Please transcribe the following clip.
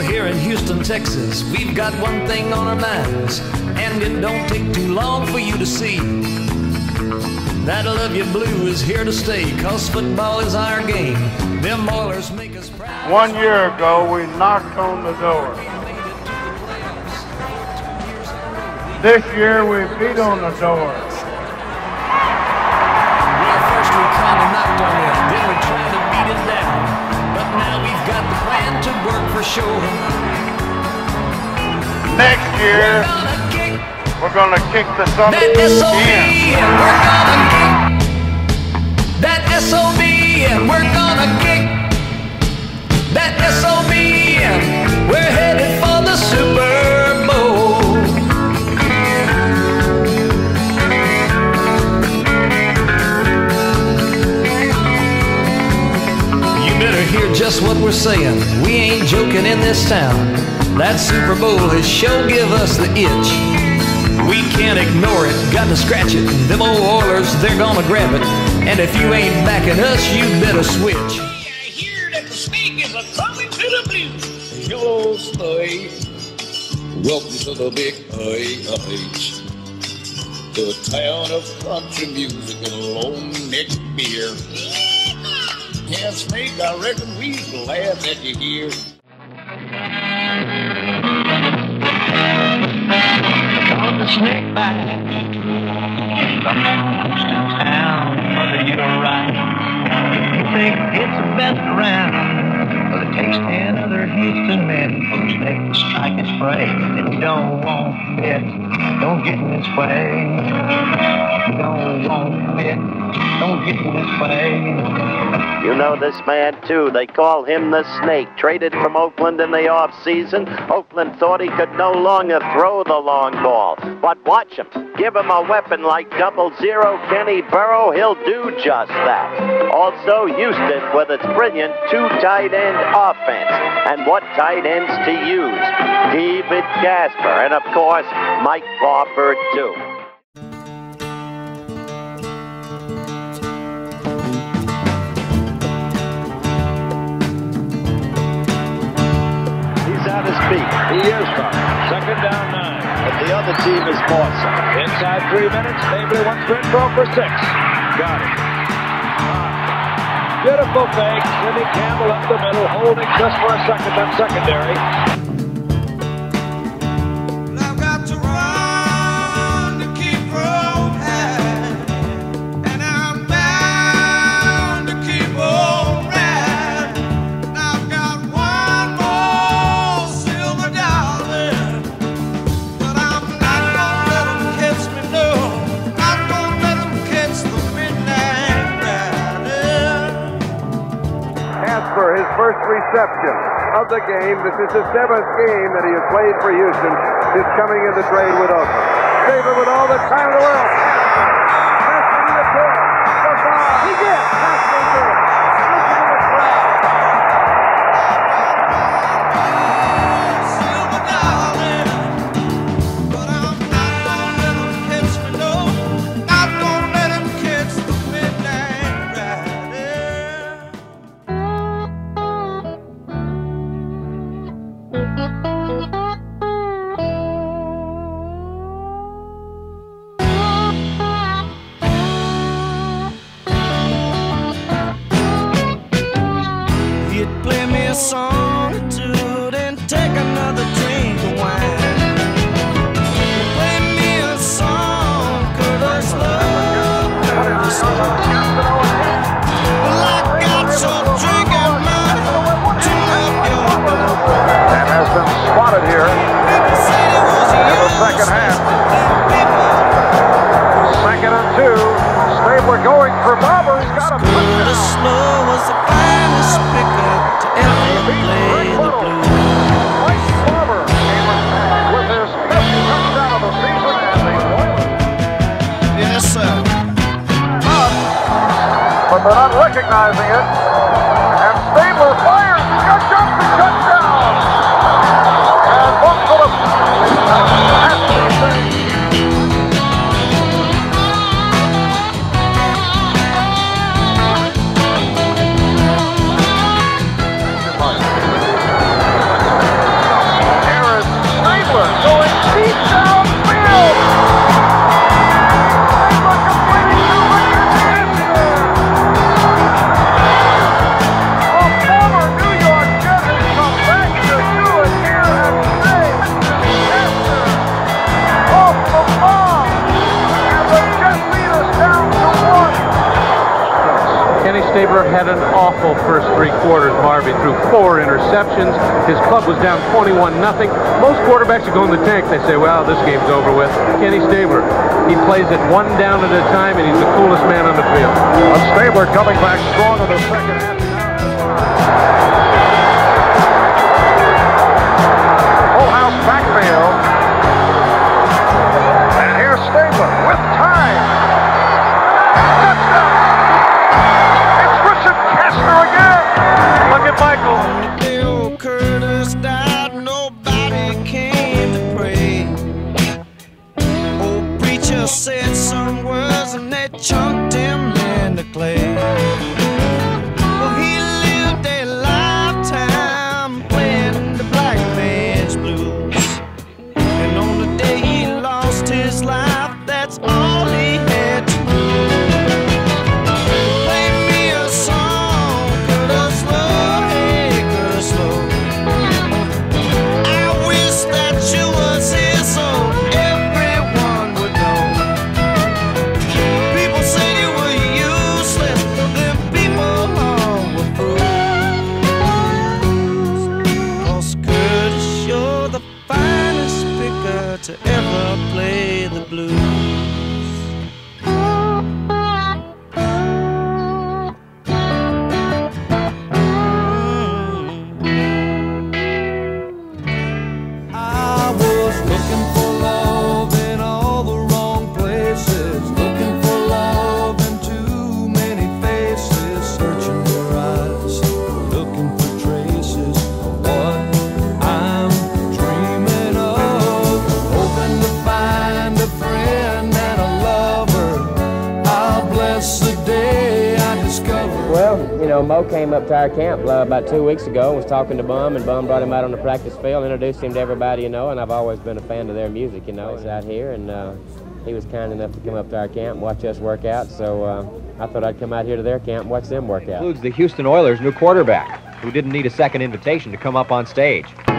here in Houston, Texas, we've got one thing on our minds, and it don't take too long for you to see that Luv Ya Blue is here to stay, 'cause football is our game. Them Oilers make us proud. 1 year ago, we knocked on the door. This year, we beat on the door. Well, first we kind of knocked on it, then we tried to beat it down. But now we've got the plan to work for sure. Next year, we're going to kick the son that SOB, in. and we're gonna kick that SOB, and we're gonna kick that SOB, and we're headed for the Super Bowl. You better hear just what we're saying. We ain't joking in this town. That Super Bowl has sure give us the itch. We can't ignore it, got to scratch it. Them old Oilers, they're gonna grab it. And if you ain't backing us, you better switch. I hear that the snake is a-coming to the blues. Hello, snake. Welcome to the big H. The town of country music and long-neck beer. Yeah, Snake, I reckon we're glad that you're here. On the snake bite, town, whether you're right. You think it's the best around, but it takes 10 other Houston men for the snake to strike its prey. It don't want it, don't get in its way. Don't want it, don't get in its way. You know this man, too. They call him the Snake. Traded from Oakland in the off-season. Oakland thought he could no longer throw the long ball. But watch him. Give him a weapon like 00 Kenny Burrow. He'll do just that. Also, Houston with its brilliant two-tight-end offense. And what tight ends to use? David Gasper. And, of course, Mike Crawford, too. Out his feet. He is from second down 9. But the other team is awesome. Inside 3 minutes, maybe one sprint throw for 6. Got it. Beautiful fake. Sidney Campbell up the middle, holding just for a second, then secondary. I've got to run to keep from high, and I'm bound to keep on riding. I've got one more silver dollar, but I'm not gonna let them catch me, no. Not gonna let them catch the midnight rider. As for his first reception of the game, this is the 7th game that he has played for Houston since coming in the trade with Oakland. David with all the time in the world. Passing to the 10. Goodbye. He did. Passing to it. Listen to the crowd. Silver dollar, but I'm not gonna let them catch me, no. Not gonna let them catch the midnight rider. He'd play me a song or two, then take another drink of wine. He'd play me a song, Curtis Love, Curtis Love. Well, I got some drinking money to help your boy. And has been spotted here in the second half. Second and 2. Stabler going for Barber. He's got a Curtis Love was the finest pickup to ever play the blues. Mike Barber with his best touchdown of the season and the Oilers. Yes, sir. But they're not recognizing it. And Stabler fires. He's got Johnson touchdown. And one for the Stabler had an awful first 3 quarters, Marv. He threw 4 interceptions. His club was down 21-0. Most quarterbacks who go in the tank, they say, well, this game's over with. Kenny Stabler, he plays it 1 down at a time, and he's the coolest man on the field. Well, Stabler coming back strong in the second half. Full house backfield. And here's Stabler with time. Touchdown! It's Richard Kastner again. Look at Michael. Bill Curtis died, nobody came to pray. Old preacher said some words and they chunked him in the clay. Well, he lived a lifetime playing the black man's blues. And on the day he lost his life, that's all he had to do. Play me a song, Curtis Slow, hey Curtis Slow. I wish that you was here so everyone would know. People said you were useless, then people were fools. 'Cause Curtis, you're the finest picker to ever play the blues. I was looking for love in all the wrong places, looking for love in too many faces, searching your eyes, looking for traces of what I'm dreaming of, hoping to find a friend and a lover. I'll bless the day I discover. Well, you know, Mo came up to our camp about 2 weeks ago and was talking to Bum, and Bum brought him out on the practice field, introduced him to everybody, you know, and I've always been a fan of their music, you know. He's out here, and he was kind enough to come up to our camp and watch us work out, so I thought I'd come out here to their camp and watch them work out. Includes the Houston Oilers' new quarterback, who didn't need a second invitation to come up on stage.